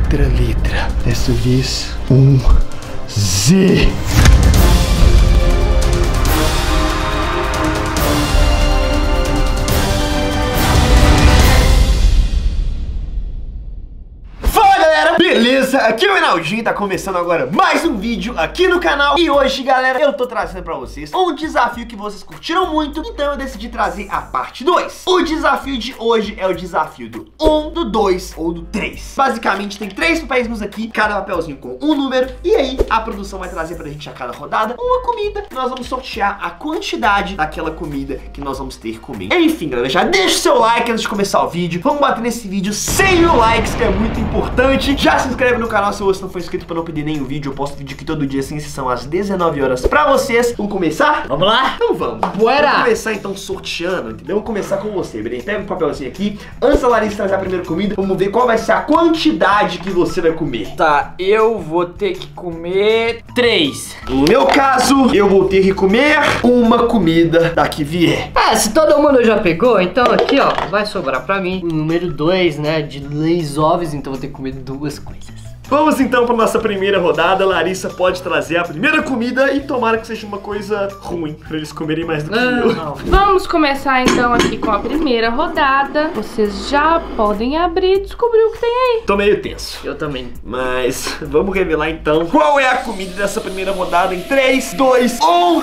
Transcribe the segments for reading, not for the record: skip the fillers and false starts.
outra letra. Dessa vez, um Z. Beleza, aqui é o Enaldinho, tá começando agora mais um vídeo aqui no canal. E hoje, galera, eu tô trazendo pra vocês um desafio que vocês curtiram muito, então eu decidi trazer a parte 2. O desafio de hoje é o desafio do 1, do 2 ou do 3. Basicamente tem 3 papéis aqui, cada papelzinho com um número. E aí a produção vai trazer pra gente a cada rodada uma comida. Nós vamos sortear a quantidade daquela comida que nós vamos ter comendo. Enfim, galera, já deixa o seu like antes de começar o vídeo. Vamos bater nesse vídeo 100 mil likes, que é muito importante. Já se inscreve no canal se você não for inscrito pra não perder nenhum vídeo. Eu posto vídeo aqui todo dia, sem exceção, às 19 horas pra vocês. Vamos começar? Vamos lá? Então vamos. Bora! Vamos começar então sorteando, entendeu? Vamos começar com você, beleza? Pega um papelzinho aqui. Antes da Larissa trazer a primeira comida, vamos ver qual vai ser a quantidade que você vai comer. Tá, eu vou ter que comer 3. No meu caso, eu vou ter que comer uma comida da que vier. Se todo mundo já pegou, então aqui, ó, vai sobrar pra mim o número 2, né, de leis ovos, então vou ter que comer 2 coisas. Vamos então para nossa primeira rodada. Larissa pode trazer a primeira comida e tomara que seja uma coisa ruim, para eles comerem mais do que eu. Não. Vamos começar então aqui com a primeira rodada. Vocês já podem abrir e descobrir o que tem aí. Tô meio tenso. Eu também. Mas vamos revelar então qual é a comida dessa primeira rodada em 3, 2, 1...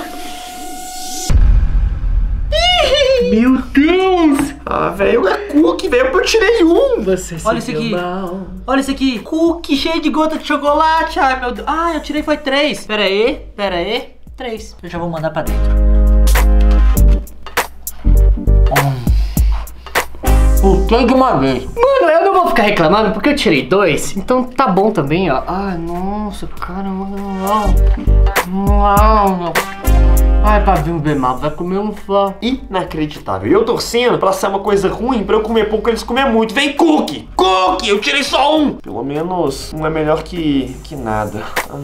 Meu Deus! Ah, velho, é cookie, velho, eu tirei um. Olha isso aqui. Olha isso aqui. Cookie cheio de gota de chocolate. Ai, meu Deus. Ah, eu tirei foi 3. Pera aí. 3. Eu já vou mandar pra dentro. Botei de uma vez. Mano, eu não vou ficar reclamando porque eu tirei 2. Então tá bom também, ó. Ai, nossa, caramba. Não. Ai, Pavinho bem mal, vai comer um só. Inacreditável. Eu torcendo pra ser uma coisa ruim, pra eu comer pouco, eles comer muito. Vem, cookie! Cookie! Eu tirei só um! Pelo menos um é melhor que nada.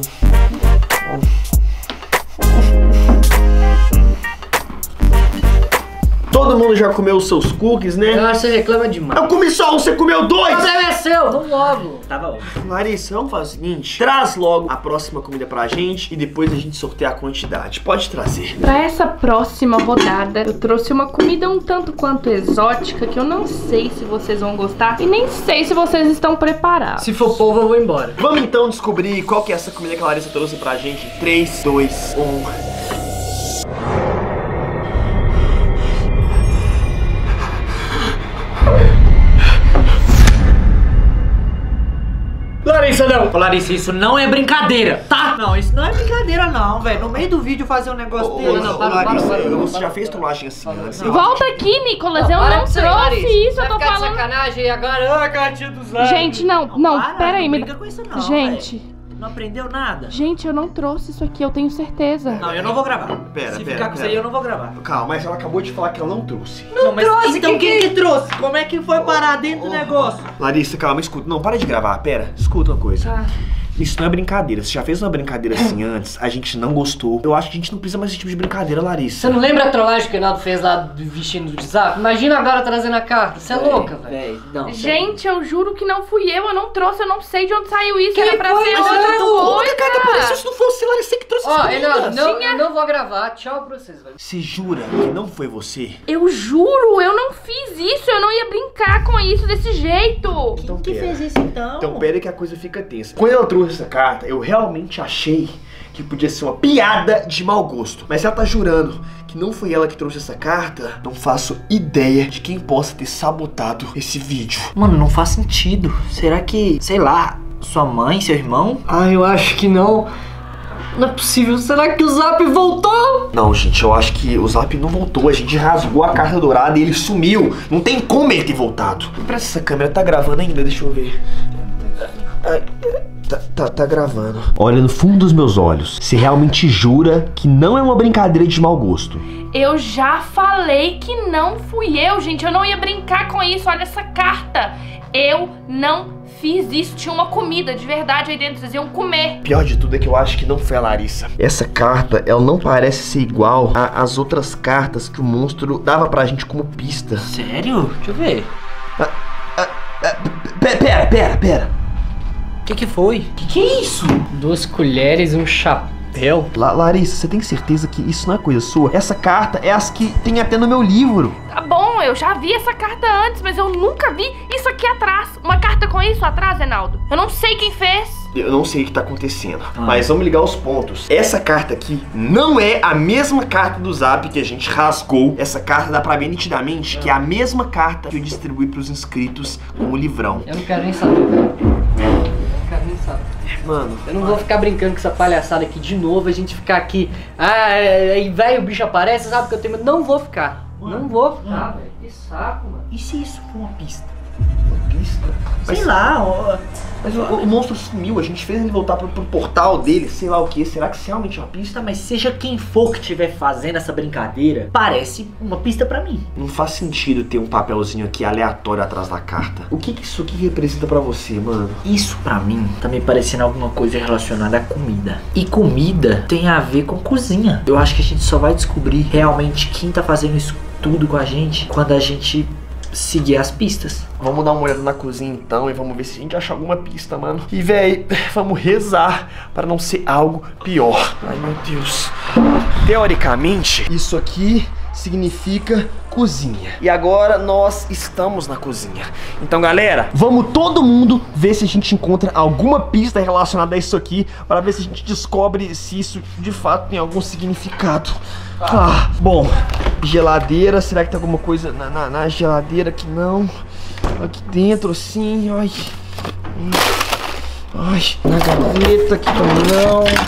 Todo mundo já comeu os seus cookies, né? Ah, você reclama demais. Eu comi só um, você comeu 2! O problema é seu, vamos logo. Tá bom. Larissa, vamos fazer o seguinte: traz logo a próxima comida pra gente e depois a gente sorteia a quantidade. Pode trazer. Pra essa próxima rodada, eu trouxe uma comida um tanto quanto exótica que eu não sei se vocês vão gostar e nem sei se vocês estão preparados. Se for polvo, eu vou embora. Vamos então descobrir qual que é essa comida que a Larissa trouxe pra gente em 3, 2, 1... Larissa, não. Ô, Larissa, isso não é brincadeira, tá? Não, isso não é brincadeira não, velho. No meio do vídeo fazer um negócio dele. Você já fez trollagem assim antes? Volta aqui, Nicolas, eu não trouxe isso, eu tô Vai ficar de falando... sacanagem agora, gatinho dos lados. Gente, não, pera aí. Não briga com isso não, Gente, véio. Não aprendeu nada? gente, eu não trouxe isso aqui, eu tenho certeza. Não, eu não vou gravar. Se ficar com isso aí, eu não vou gravar. Calma, mas ela acabou de falar que ela não trouxe. Não, mas trouxe, então quem que trouxe? Como é que foi parar dentro do negócio? Larissa, calma, escuta. Não, para de gravar, pera. Escuta uma coisa. Tá. Isso não é brincadeira. Você já fez uma brincadeira assim antes, a gente não gostou. Eu acho que a gente não precisa mais desse tipo de brincadeira, Larissa. Você não lembra a trollagem que o Reinaldo fez lá vestindo do desafio? Imagina agora trazendo a carta. Você é louca, velho. Gente, eu juro que não fui eu não trouxe, eu não sei de onde saiu isso. Que Era pra foi? ser Mas outra Outra carta coisa. apareceu se não fosse Larissa que trouxe Ó, essa Reinaldo, comida. eu não vou gravar. Tchau pra vocês, velho. Você jura que não foi você? Eu juro, eu não fiz isso, eu não ia brincar com isso desse jeito. Então Quem pera. fez isso então? Então pera que a coisa fica tensa. Quando ela trouxe essa carta, eu realmente achei que podia ser uma piada de mau gosto. Mas ela tá jurando que não foi ela que trouxe essa carta. Não faço ideia de quem possa ter sabotado esse vídeo. Mano, não faz sentido. Será que, sei lá, sua mãe, seu irmão? Ah, eu acho que não. Não é possível. Será que o Zap voltou? Não, gente, eu acho que o Zap não voltou. A gente rasgou a carta dourada e ele sumiu. Não tem como ele ter voltado. Parece essa câmera tá gravando ainda, deixa eu ver. Tá gravando. Olha no fundo dos meus olhos. Você realmente jura que não é uma brincadeira de mau gosto? Eu já falei que não fui eu, gente. Eu não ia brincar com isso. Olha essa carta. Eu não fiz isso. Tinha uma comida de verdade aí dentro. Vocês iam comer. Pior de tudo é que eu acho que não foi a Larissa. Essa carta, ela não parece ser igual às outras cartas que o monstro dava pra gente como pista. Sério? Deixa eu ver. Pera. Que foi? Que é isso? 2 colheres e um chapéu. Larissa, você tem certeza que isso não é coisa sua? Essa carta é as que tem até no meu livro. Tá bom, eu já vi essa carta antes, mas eu nunca vi isso aqui atrás. Uma carta com isso atrás, Reinaldo. Eu não sei quem fez. Eu não sei o que tá acontecendo, mas vamos ligar os pontos. Essa carta aqui não é a mesma carta do Zap que a gente rasgou. Essa carta dá pra ver nitidamente que é a mesma carta que eu distribuí pros inscritos com o livrão. Eu não quero nem saber, velho. Eu não quero nem saber. Mano, Eu não vou ficar brincando com essa palhaçada aqui de novo, a gente ficar aqui. Aí velho, o bicho aparece, sabe que eu tenho. Não vou ficar. Não vou ficar, velho. Que saco, mano. E se isso for uma pista? pista. Sei lá, ó. Mas o monstro sumiu, a gente fez ele voltar pro portal dele, sei lá o que. Será que isso realmente é uma pista? Mas seja quem for que estiver fazendo essa brincadeira, parece uma pista pra mim. Não faz sentido ter um papelzinho aqui aleatório atrás da carta. O que isso aqui representa pra você, mano? Isso pra mim tá me parecendo alguma coisa relacionada à comida. E comida tem a ver com cozinha. Eu acho que a gente só vai descobrir realmente quem tá fazendo isso tudo com a gente quando a gente seguir as pistas. Vamos dar uma olhada na cozinha então e vamos ver se a gente acha alguma pista, mano. E véi, vamos rezar para não ser algo pior. Ai meu Deus. Teoricamente, isso aqui significa cozinha. E agora nós estamos na cozinha. Então galera, vamos todo mundo ver se a gente encontra alguma pista relacionada a isso aqui, para ver se a gente descobre se isso de fato tem algum significado. Bom, geladeira, será que tem alguma coisa na geladeira que não? Aqui dentro sim, ai, na gaveta aqui também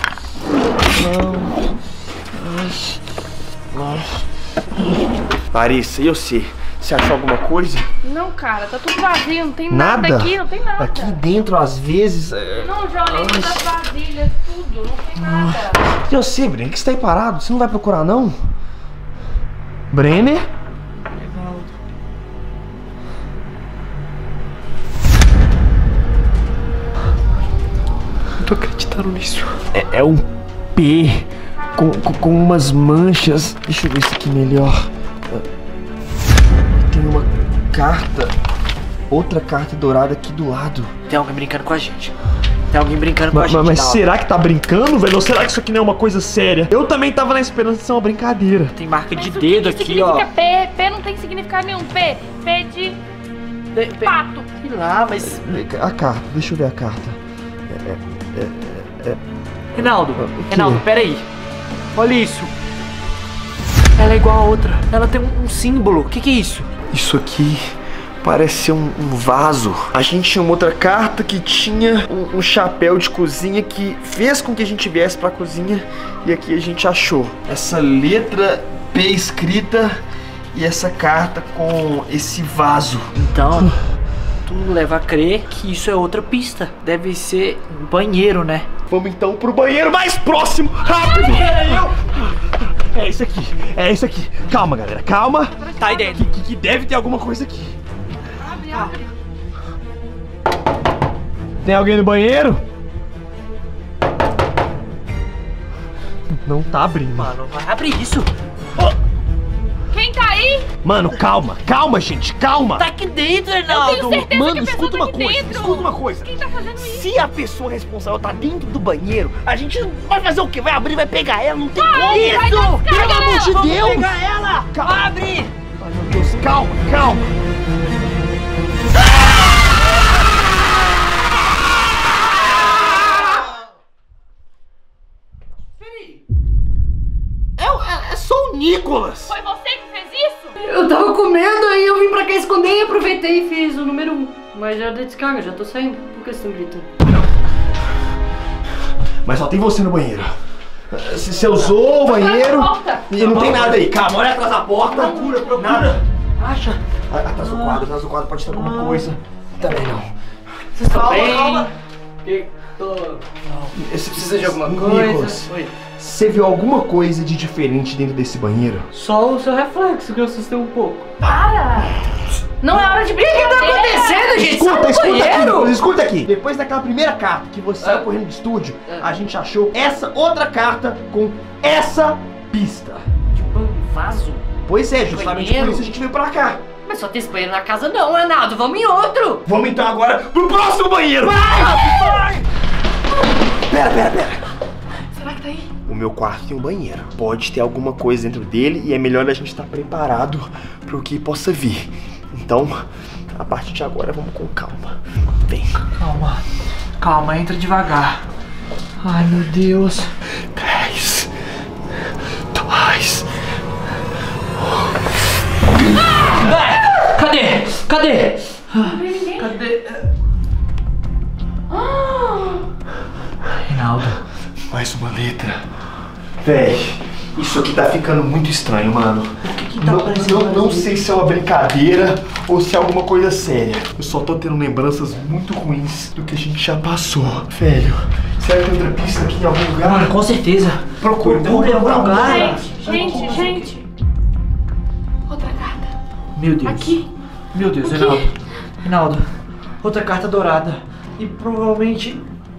não. Larissa, e você? Você achou alguma coisa? Não, cara, tá tudo vazio, não tem nada aqui, não tem nada. Aqui dentro, às vezes... Não, já olhei todas as vasilhas, tudo, não tem nada. E você, Brenner, que você tá aí parado? Você não vai procurar, não? Brenner? Não tô acreditando nisso. É um P com umas manchas. Deixa eu ver isso aqui melhor. Tem uma carta, outra carta dourada aqui do lado. Tem alguém brincando com a gente. Tem alguém brincando com a gente. Mas será que tá brincando, velho? Ou será que isso aqui não é uma coisa séria? Eu também tava na esperança de ser uma brincadeira. Tem marca de Mas dedo o que aqui, ó. significa P? P não tem significado nenhum. P de pato. Sei lá, mas... A carta, deixa eu ver a carta. Reinaldo, peraí. Olha isso. Ela é igual a outra. Ela tem um símbolo. O que é isso? Isso aqui parece ser um vaso. A gente tinha uma outra carta que tinha um chapéu de cozinha que fez com que a gente viesse pra cozinha. E aqui a gente achou essa letra P escrita e essa carta com esse vaso. Então, tudo leva a crer que isso é outra pista. Deve ser um banheiro, né? Vamos então pro banheiro mais próximo. Rápido! É isso aqui, é isso aqui. Calma, galera, calma. Tá aí dentro. Que deve ter alguma coisa aqui. Abre. Tem alguém no banheiro? Não tá abrindo. Mano, vai abrir isso. Quem tá aí? Mano, calma, gente, calma. Tá aqui dentro, Eu Reinaldo. tenho certeza Mano, que a pessoa escuta tá uma aqui coisa, dentro. escuta uma coisa. Quem tá fazendo isso? Se a pessoa responsável tá dentro do banheiro, a gente vai fazer o quê? Vai abrir, vai pegar ela, não tem como. vai dar descarga Pelo amor de nela. Deus! Pegar ela. Calma. Abre. Ai, meu Deus, calma. É só o Nicolas. Foi você que fez isso? Eu tava com medo, aí eu vim pra cá esconder e aproveitei e fiz o número 1. Mas já dei descarga, já tô saindo. Por que você tá gritando? Mas só tem você no banheiro. Você usou o banheiro e não tem nada aí. Calma, olha atrás da porta. Procura. Nada. Acha? Atrás do quadro pode ter alguma coisa. Também não. Vocês estão bem? Calma. Você precisa de alguma coisa? Nicolas, Oi. você viu alguma coisa de diferente dentro desse banheiro? Só o seu reflexo que eu assustei um pouco. Para! Não é hora de brincadeira. O que tá acontecendo, gente? Escuta aqui. Depois daquela primeira carta que você saiu correndo do estúdio, a gente achou essa outra carta com essa pista. Tipo um vaso? Pois é, justamente por Banheiro? isso a gente veio pra cá. Mas só tem esse banheiro na casa não, Reinaldo. Vamos em outro. Vamos então agora pro próximo banheiro. Vai! Pera. Será que tá aí? O meu quarto tem um banheiro. Pode ter alguma coisa dentro dele e é melhor a gente estar preparado pro que possa vir. Então, a partir de agora, vamos com calma. Vem. Calma, entra devagar. Ai, meu Deus. 10, 2. Cadê? Não vê ninguém. Reinaldo. Mais uma letra. Véi, isso aqui tá ficando muito estranho, mano. que tá aparecendo? Não sei se é uma brincadeira ou se é alguma coisa séria. Eu só tô tendo lembranças muito ruins do que a gente já passou. Velho, será que tem outra pista aqui em algum lugar? Mano, com certeza. Procura em algum lugar. Gente. Outra carta. Meu Deus. Aqui. Meu Deus, Reinaldo. Outra carta dourada. E provavelmente...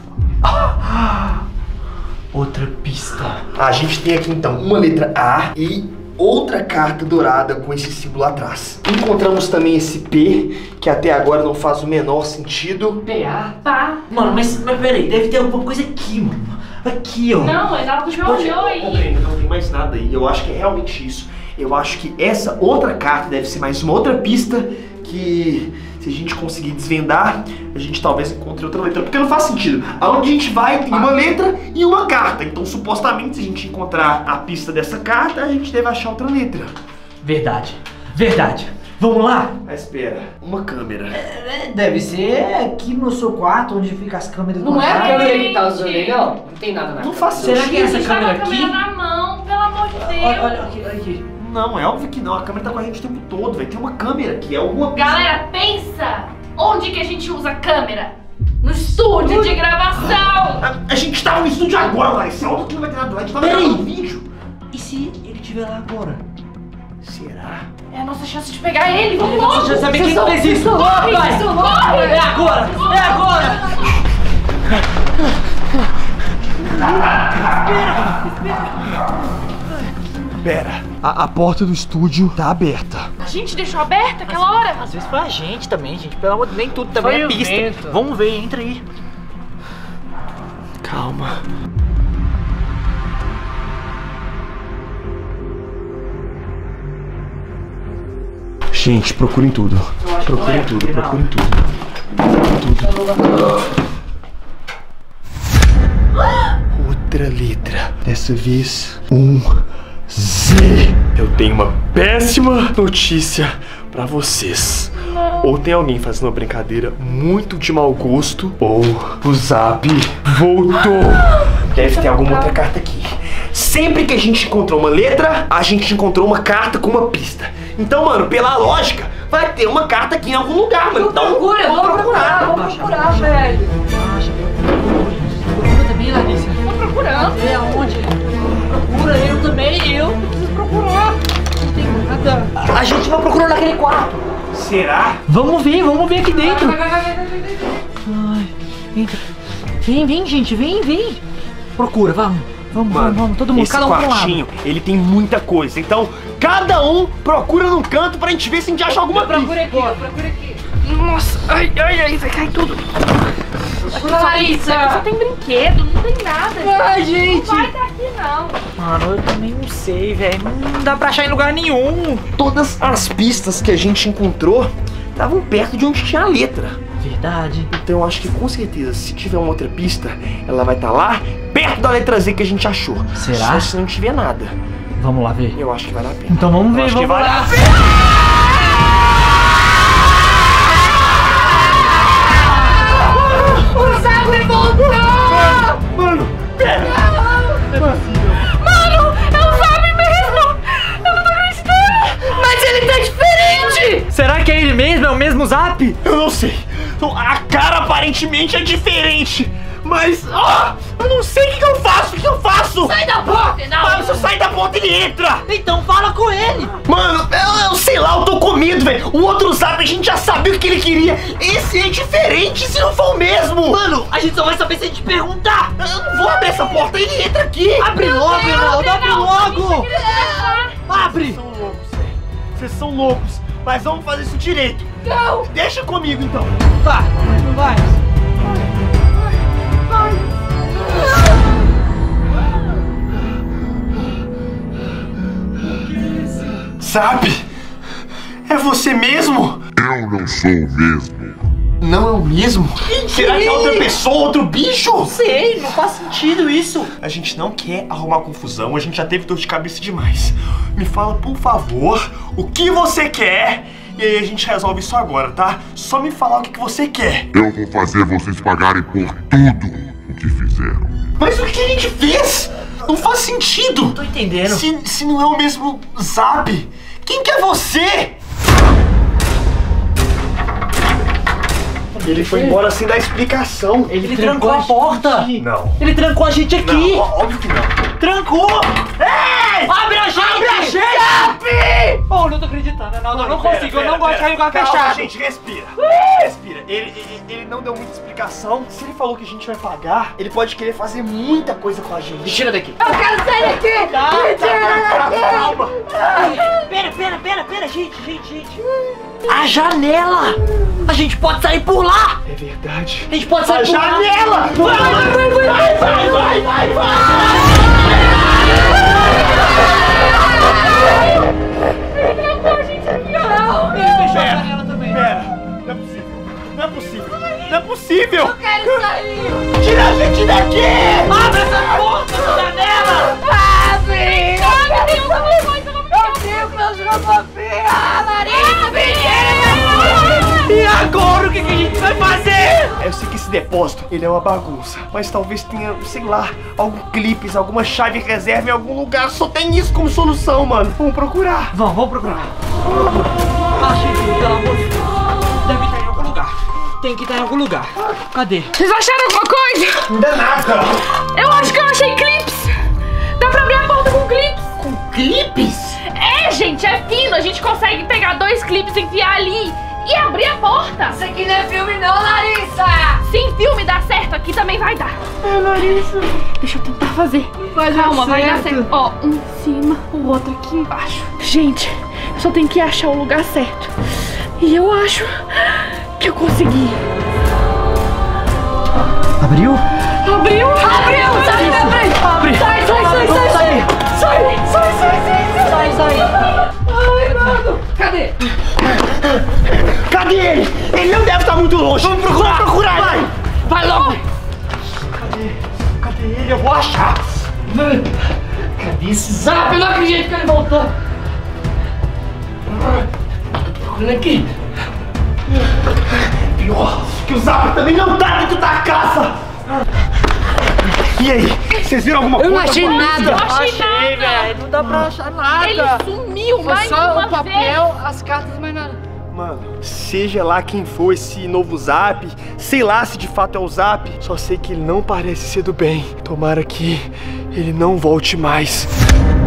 outra pista. A gente tem aqui então uma letra A e outra carta dourada com esse símbolo atrás. Encontramos também esse P, que até agora não faz o menor sentido. PA? Tá. Mano, mas peraí, deve ter alguma coisa aqui, mano. Aqui, ó. Não, o Reinaldo já olhou aí. Compreendo, não tem mais nada aí. Eu acho que é realmente isso. Eu acho que essa outra carta deve ser mais uma outra pista que, se a gente conseguir desvendar, a gente talvez encontre outra letra. Porque não faz sentido. Aonde a gente vai tem uma letra e uma carta. Então, supostamente, se a gente encontrar a pista dessa carta, a gente deve achar outra letra. Verdade. Vamos lá? Mas espera, uma câmera. Deve ser aqui no seu quarto, onde fica as câmeras do Não é a quarto. câmera que tá usando aí, não? Não tem nada na Não câmera. faz Será sentido. que é essa A gente tá com câmera a câmera aqui? na mão, pelo amor de Deus. Olha aqui. Não, é óbvio que não. A câmera tá com a gente o tempo todo, vai ter uma câmera aqui, é alguma pista. Galera, pensa! Onde que a gente usa câmera? No estúdio de gravação! A gente tava no estúdio agora, Larissa. Óbvio que não vai ter nada lá, a gente tava gravando vídeo. E se ele estiver lá agora? Será? É a nossa chance de pegar ele, vamos Você logo! já sabe quem fez isso? Corre! Vai! É agora! Pera, a porta do estúdio tá aberta. A gente deixou aberta aquela hora? Às vezes foi a gente também, gente. Pelo amor de Deus, nem tudo também Foi é o pista. vento. Vamos ver, entra aí. Calma. Gente, procurem tudo. Procurem tudo. Outra letra. Dessa vez, um Z. Eu tenho uma péssima notícia pra vocês. Ou tem alguém fazendo uma brincadeira muito de mau gosto, ou o Zap voltou. Deve ter alguma outra carta aqui. Sempre que a gente encontrou uma letra, a gente encontrou uma carta com uma pista. Então, mano, pela lógica, vai ter uma carta aqui em algum lugar, mano. Então, vamos procurar. Vamos procurar, velho. Procura também, Larissa. Tô procurando. É aonde? Procura, eu também, eu preciso procurar. Não tem nada. A gente vai procurando naquele quarto. Será? Vamos ver aqui dentro. Vai. Ai, entra. Vem, gente, vem. Procura, vamos, todo mundo, esse cada um pra um lado. quartinho, ele tem muita coisa. Então, cada um procura num canto pra gente ver se a gente acha alguma pista. Procura aqui. Nossa, ai, vai cair tudo. Larissa, só tem brinquedo, não tem nada. Ai, gente. Não vai estar aqui, não. Mano, eu também não sei, velho. Não dá pra achar em lugar nenhum. Todas as pistas que a gente encontrou estavam perto de onde tinha a letra. Verdade. Então eu acho que com certeza, se tiver uma outra pista, ela vai estar lá, perto da letra Z que a gente achou. Será? Só se não tiver nada. Vamos lá ver. Eu acho que vale a pena. Então vamos ver, acho que vamos vale lá. a pena. O Zap voltou! Mano, pera! Mano, é o Zap mesmo! Eu não tô acreditando! Mas ele tá diferente! Será que é ele mesmo? É o mesmo Zap? Eu não sei. Então, a cara aparentemente é diferente. Mas, eu não sei o que eu faço. O que eu faço? Sai da porta, Ah, se eu não! sair da porta, ele entra. Então fala com ele. Mano, eu sei lá, eu tô com medo, velho. O outro Zap, a gente já sabia o que ele queria. Esse é diferente, se não for o mesmo. Mano, a gente só vai saber se a gente perguntar. Eu não vou abrir essa porta, ele entra aqui. Abre logo, Reinaldo, abre logo. Abre. Vocês são loucos, velho. Vocês são loucos. Mas vamos fazer isso direito. Não! Deixa comigo, então. Tá, não vai. Zap? É você mesmo? Eu não sou o mesmo. Não é o mesmo? Será que é outra pessoa, outro bicho? Sei, não faz sentido isso. A gente não quer arrumar confusão, a gente já teve dor de cabeça demais. Me fala, por favor, o que você quer e aí a gente resolve isso agora, tá? Só me falar o que você quer. Eu vou fazer vocês pagarem por tudo o que fizeram. Mas o que a gente fez? Não faz sentido. Não tô entendendo. Se não é o mesmo Zap, quem que é você? Ele foi embora sem dar explicação. Ele trancou a porta. Não. Ele trancou a gente aqui. Não, óbvio que não. Trancou. Ei! Abre a gente. Abre a gente! Oh, não tô acreditando. Não consigo. Eu não gosto de cair em lugar Calma, fechado. gente, respira. Respira. Ele não deu muita explicação. Se ele falou que a gente vai pagar, ele pode querer fazer muita coisa com a gente. Me tira daqui. Eu quero sair daqui! Calma. Pera, gente. A janela. A gente pode sair por lá. É verdade. A gente pode sair A por lá. janela! Vai! Pera, não é possível! Eu quero sair! Tira a gente daqui! Abre essa porta da janela. Abre! Abre! Eu tenho meus robofinhos! Larissa! E agora o que a gente vai fazer? Eu sei que esse depósito, ele é uma bagunça. Mas talvez tenha, sei lá, algum clipes, alguma chave reserva em algum lugar. Só tem isso como solução, mano. Vamos procurar. Vamos procurar. Achei tudo, pelo amor de Deus. Deve estar em algum lugar. Tem que estar em algum lugar. Cadê? Vocês acharam alguma coisa? Ainda nada. Eu acho que eu achei clips! Dá pra abrir a porta com clips! Com clipes? É, gente, é fino. A gente consegue pegar 2 clipes, enfiar ali e abrir a porta. Isso aqui não é filme não, Larissa! Sim, filme dá certo. Aqui também vai dar. Larissa. Deixa eu tentar fazer. Calma, vai dar certo. Ó, um em cima, o outro aqui embaixo. Gente, eu só tenho que achar o lugar certo. E eu acho que eu consegui. Abriu? Abriu! Abriu! Sai da frente! Abre! Sai! Sai! Ai, mano! Cadê? Cadê ele? Ele não deve estar muito longe. Vamos procurar. Vai. Vai logo! Cadê ele? Eu vou achar. Cadê esse Zap? Eu não acredito que ele voltou. Tô procurando aqui. Pior que o Zap também não tá dentro da casa. E aí? Vocês viram alguma coisa? Eu não achei nada. Não achei nada! velho. Não dá pra achar nada. Ele sumiu Foi mais só uma o papel, as cartas, mais nada. Mano, seja lá quem for esse novo Zap, sei lá se de fato é o Zap, só sei que ele não parece ser do bem. Tomara que ele não volte mais.